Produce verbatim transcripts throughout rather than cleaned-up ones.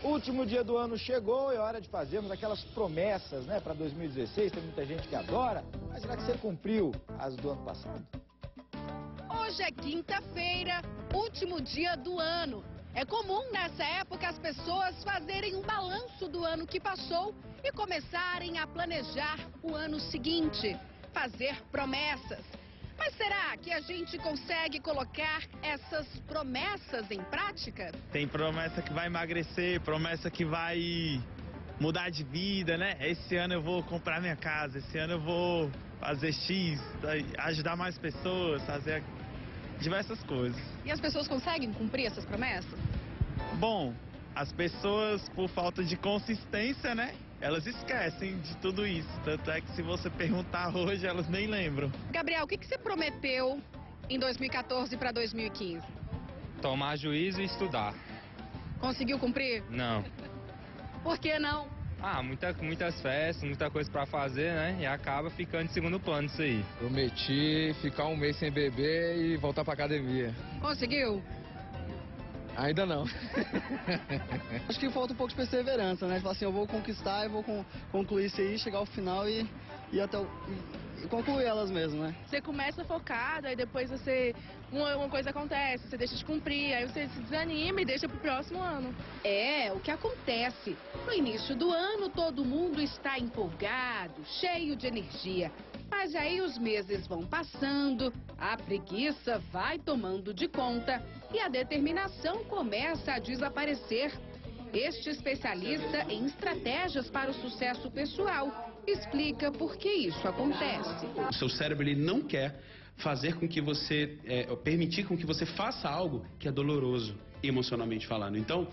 O último dia do ano chegou e é hora de fazermos aquelas promessas, né, para dois mil e dezesseis. Tem muita gente que adora, mas será que você cumpriu as do ano passado? Hoje é quinta-feira, último dia do ano. É comum nessa época as pessoas fazerem um balanço do ano que passou e começarem a planejar o ano seguinte, fazer promessas. Mas será que a gente consegue colocar essas promessas em prática? Tem promessa que vai emagrecer, promessa que vai mudar de vida, né? Esse ano eu vou comprar minha casa, esse ano eu vou fazer X, ajudar mais pessoas, fazer diversas coisas. E as pessoas conseguem cumprir essas promessas? Bom, as pessoas, por falta de consistência, né? Elas esquecem de tudo isso. Tanto é que se você perguntar hoje, elas nem lembram. Gabriel, o que, que você prometeu em dois mil e quatorze para dois mil e quinze? Tomar juízo e estudar. Conseguiu cumprir? Não. Por que não? Ah, muita, muitas festas, muita coisa pra fazer, né? E acaba ficando em segundo plano isso aí. Prometi ficar um mês sem beber e voltar pra academia. Conseguiu? Ainda não. Acho que falta um pouco de perseverança, né? Falar assim, eu vou conquistar, eu vou con concluir isso aí, chegar ao final e, e até o, e, e concluir elas mesmo, né? Você começa focado, aí depois você uma, uma coisa acontece, você deixa de cumprir, aí você se desanima e deixa pro próximo ano. É, o que acontece. No início do ano, todo mundo está empolgado, cheio de energia. Mas aí os meses vão passando, a preguiça vai tomando de conta e a determinação começa a desaparecer. Este especialista em estratégias para o sucesso pessoal explica por que isso acontece. O seu cérebro ele não quer fazer com que você, é, permitir com que você faça algo que é doloroso, emocionalmente falando. Então,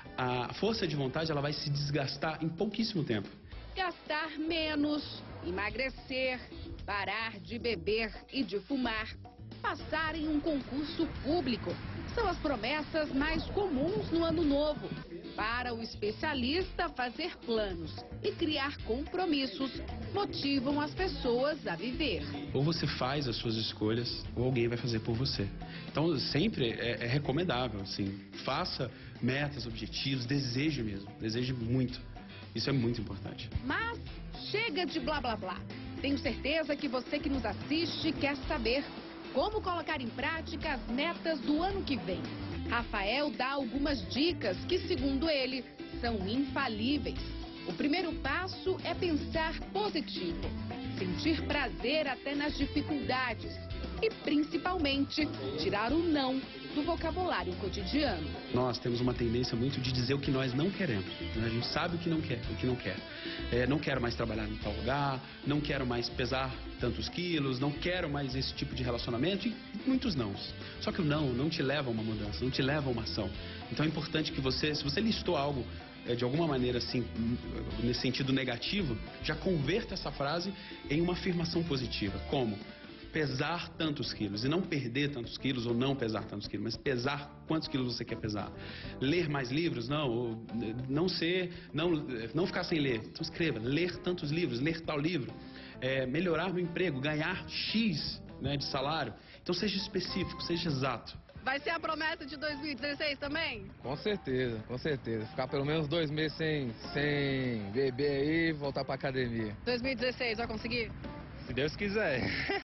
a força de vontade ela vai se desgastar em pouquíssimo tempo. Gastar menos, emagrecer, parar de beber e de fumar, passar em um concurso público. São as promessas mais comuns no ano novo. Para o especialista, fazer planos e criar compromissos motivam as pessoas a viver. Ou você faz as suas escolhas, ou alguém vai fazer por você. Então, sempre é, é recomendável, assim, faça metas, objetivos, deseje mesmo, deseje muito. Isso é muito importante. Mas chega de blá blá blá. Tenho certeza que você que nos assiste quer saber como colocar em prática as metas do ano que vem. Rafael dá algumas dicas que, segundo ele, são infalíveis. O primeiro passo é pensar positivo, sentir prazer até nas dificuldades e, principalmente, tirar o não do vocabulário cotidiano. Nós temos uma tendência muito de dizer o que nós não queremos. Né? A gente sabe o que não quer, o que não quer. É, não quero mais trabalhar em tal lugar, não quero mais pesar tantos quilos, não quero mais esse tipo de relacionamento e muitos nãos. Só que o não não te leva a uma mudança, não te leva a uma ação. Então é importante que você, se você listou algo é, de alguma maneira assim, nesse sentido negativo, já converta essa frase em uma afirmação positiva. Como? Pesar tantos quilos, e não perder tantos quilos ou não pesar tantos quilos, mas pesar quantos quilos você quer pesar. Ler mais livros? Não, ou não ser, não, não ficar sem ler. Então escreva, ler tantos livros, ler tal livro, é, melhorar no emprego, ganhar X, né, de salário. Então seja específico, seja exato. Vai ser a promessa de dois mil e dezesseis também? Com certeza, com certeza. Ficar pelo menos dois meses sem, sem beber aí e voltar pra academia. dois mil e dezesseis, vai conseguir? Se Deus quiser.